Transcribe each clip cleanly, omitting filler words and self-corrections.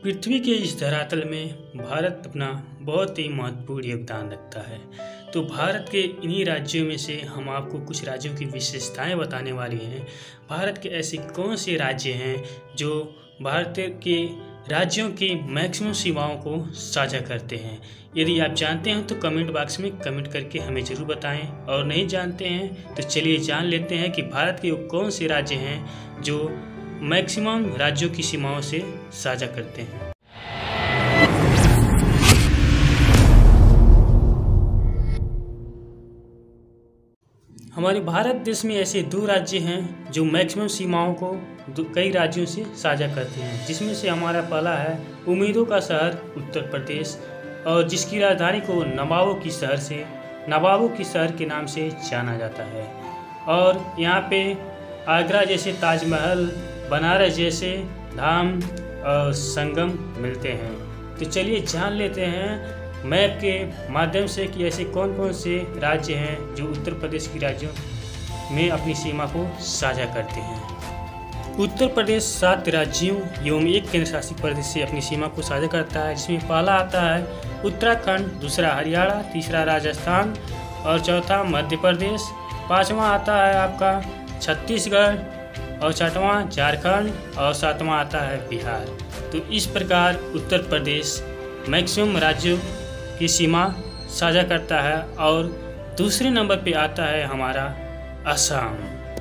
पृथ्वी के इस धरातल में भारत अपना बहुत ही महत्वपूर्ण योगदान रखता है। तो भारत के इन्हीं राज्यों में से हम आपको कुछ राज्यों की विशेषताएं बताने वाली हैं। भारत के ऐसे कौन से राज्य हैं जो भारत के राज्यों की मैक्सिमम सीमाओं को साझा करते हैं। यदि आप जानते हैं तो कमेंट बॉक्स में कमेंट करके हमें ज़रूर बताएं, और नहीं जानते हैं तो चलिए जान लेते हैं कि भारत के वो कौन से राज्य हैं जो मैक्सिमम राज्यों की सीमाओं से साझा करते हैं। हमारे भारत देश में ऐसे 2 राज्य हैं जो मैक्सिमम सीमाओं को कई राज्यों से साझा करते हैं, जिसमें से हमारा पहला है उम्मीदों का शहर उत्तर प्रदेश, और जिसकी राजधानी को नवाबों की शहर के नाम से जाना जाता है। और यहाँ पे आगरा जैसे ताजमहल, बनारस जैसे धाम और संगम मिलते हैं। तो चलिए जान लेते हैं मैप के माध्यम से कि ऐसे कौन कौन से राज्य हैं जो उत्तर प्रदेश की राज्यों में अपनी सीमा को साझा करते हैं। उत्तर प्रदेश 7 राज्यों एवं 1 केंद्र शासित प्रदेश से अपनी सीमा को साझा करता है, जिसमें पहला आता है उत्तराखंड, दूसरा हरियाणा, तीसरा राजस्थान और चौथा मध्य प्रदेश। 5वां आता है आपका छत्तीसगढ़ और 6वां झारखंड और 7वां आता है बिहार। तो इस प्रकार उत्तर प्रदेश मैक्सिमम राज्यों की सीमा साझा करता है। और दूसरे नंबर पे आता है हमारा असम।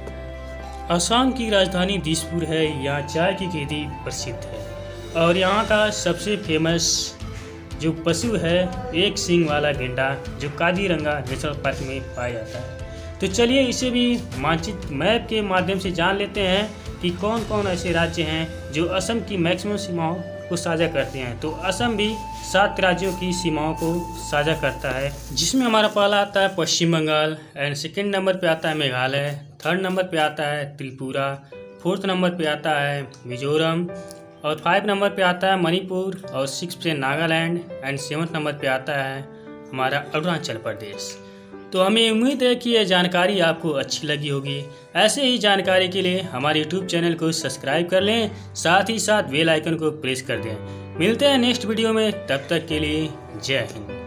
असम की राजधानी दिसपुर है। यहाँ चाय की खेती प्रसिद्ध है और यहाँ का सबसे फेमस जो पशु है एक सींग वाला गेंडा, जो काजीरंगा नेशनल पार्क में पाया जाता है। तो चलिए इसे भी मानचित्र मैप के माध्यम से जान लेते हैं कि कौन कौन ऐसे राज्य हैं जो असम की मैक्सिमम सीमाओं को साझा करते हैं। तो असम भी 7 राज्यों की सीमाओं को साझा करता है, जिसमें हमारा पहला आता है Paschim Bengal, and second number पे आता है मेघालय, थर्ड नंबर पे आता है त्रिपुरा, 4th नंबर पे आता है मिजोरम, और 5 नंबर पे आता है मणिपुर, और 6 पे नागालैंड, एंड 7th नंबर पे आता है हमारा अरुणाचल प्रदेश। तो हमें उम्मीद है कि यह जानकारी आपको अच्छी लगी होगी। ऐसे ही जानकारी के लिए हमारे YouTube चैनल को सब्सक्राइब कर लें, साथ ही साथ बेल आइकन को प्रेस कर दें। मिलते हैं नेक्स्ट वीडियो में, तब तक के लिए जय हिंद।